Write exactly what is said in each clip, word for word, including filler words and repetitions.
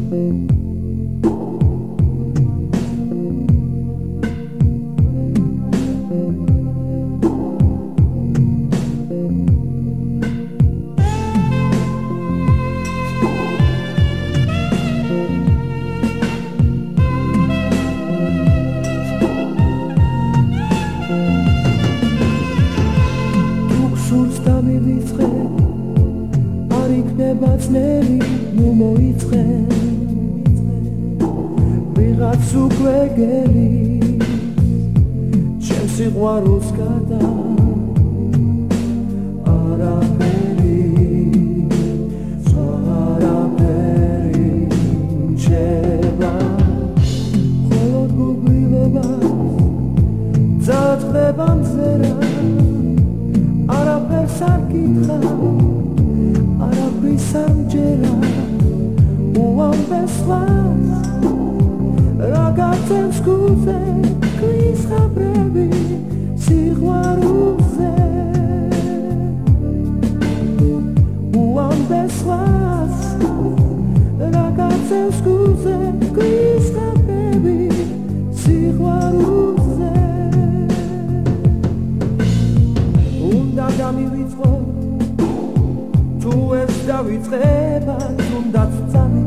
ბაცნერი ნუ მოიწყე ვიღაც უკვე გელი ჩემს სიყვარულს გადა არაფერი არაფერი რჩება მხოლოდ გუბილობა ძაწყდება მზერა არაფერს არ გითხრა Sanjera uam beslas ragazzen scuze quis habrevi sigwaruze uam beslas ragazzen scuze quis habrevi sigwaruze unda gami vitro Tu es davitρება თუნდაც წამი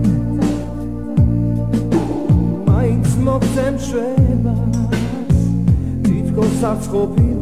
მაინც მოგცემ შვებას თითქოს არც ყოფილი